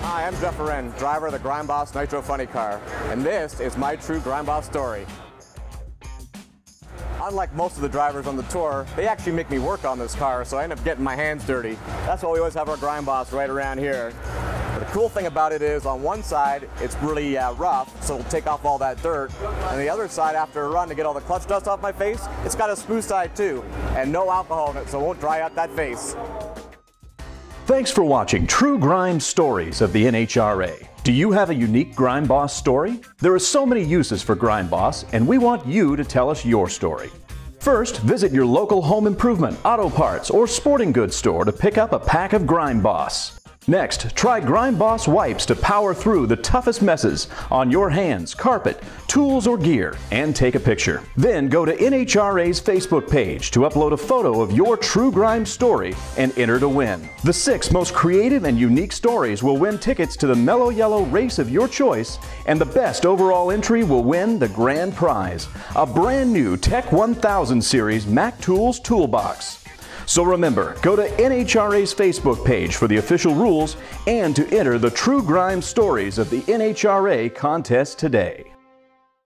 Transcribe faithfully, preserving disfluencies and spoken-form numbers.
Hi, I'm Jeff Arend, driver of the GRIME BOSS Nitro Funny Car, and this is my True GRIME BOSS story. Unlike most of the drivers on the tour, they actually make me work on this car, so I end up getting my hands dirty. That's why we always have our GRIME BOSS right around here. But the cool thing about it is, on one side, it's really uh, rough, so it'll take off all that dirt. And the other side, after a run to get all the clutch dust off my face, it's got a smooth side too, and no alcohol in it, so it won't dry out that face. Thanks for watching True Grime Stories of the N H R A. Do you have a unique GRIME BOSS story? There are so many uses for GRIME BOSS, and we want you to tell us your story. First, visit your local home improvement, auto parts, or sporting goods store to pick up a pack of GRIME BOSS. Next, try GRIME BOSS wipes to power through the toughest messes on your hands, carpet, tools, or gear, and take a picture. Then go to N H R A's Facebook page to upload a photo of your True Grime story and enter to win. The six most creative and unique stories will win tickets to the Mello Yello race of your choice, and the best overall entry will win the grand prize, a brand new Tech one thousand series Mac Tools Toolbox. So remember, go to N H R A's Facebook page for the official rules and to enter the True Grime Stories of the N H R A contest today.